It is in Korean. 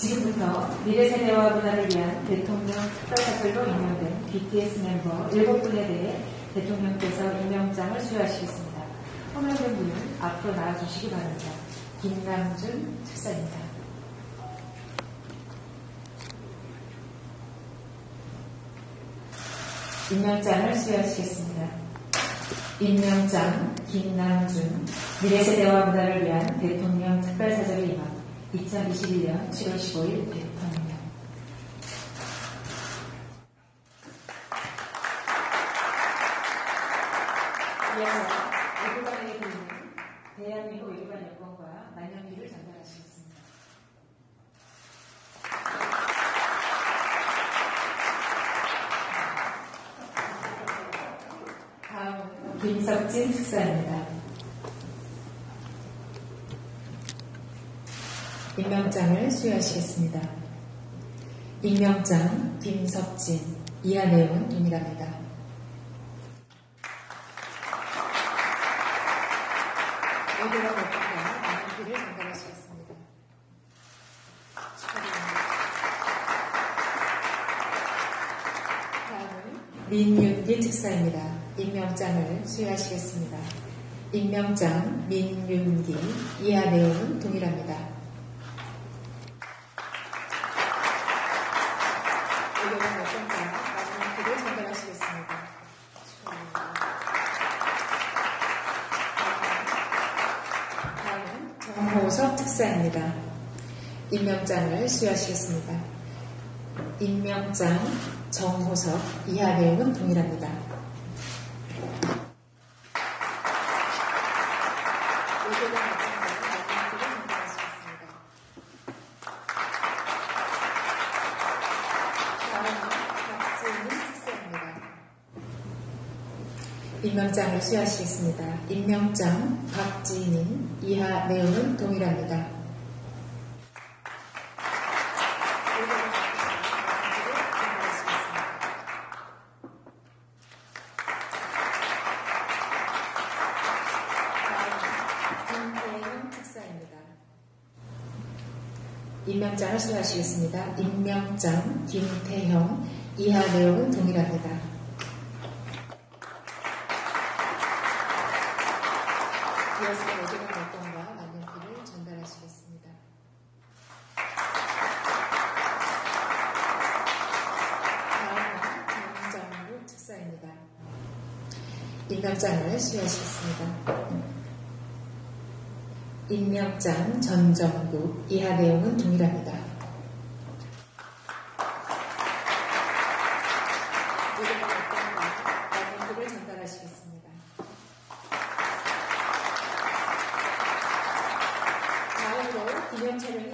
지금부터 미래 세대와 문화를 위한 대통령 특별사절로 임명된 BTS 멤버 7분에 대해 대통령께서 임명장을 수여하시겠습니다. 호명된 분은 앞으로 나와주시기 바랍니다. 김남준 특사입니다. 임명장을 수여하시겠습니다. 임명장 김남준 미래세대와 문화를 위한 대통령 특별사절을 임한 2021년 7월 15일 대통령. 이어서 외교관에게 드리는 대한민국 외교관 여권과 만년기를 전달하시겠습니다. 다음은 김석진 특사입니다. 임명장을 수여하시겠습니다. 임명장 김석진. 이하 내용은 동일합니다. 외교관 여권과 만년기를 전달하시겠습니다. 축하드립니다. 다음은 민윤기 특사입니다. 임명장을 수여하시겠습니다. 임명장 민윤기. 이하 내용은 동일합니다. 외교관 여권과 만년기를 전달하시겠습니다. 축하드립니다. 다음은 정호섭 특사입니다. 임명장을 수여하시겠습니다. 임명장 정호섭. 이하 내용은 동일합니다. 외교관 여권과 만년기를 전달하시겠습니다. 다음은 박지민 특사입니다. 임명장을 수여하시겠습니다. 임명장 박지민. 이하 내용은 동일합니다. 김태형 특사입니다. 임명장을 수여하시겠습니다. 임명장 김태형. 이하 내용은 동일합니다. 이어서 외교관 여권과 만년기를 전달하시겠습니다. 다음은 정정국 특사입니다. 임명장을 수여하시겠습니다. 임명장 전정국. 이하 내용은 동일합니다. 외교관 여권과 만년기를 전달하시겠습니다. 다음으로 기념 촬영이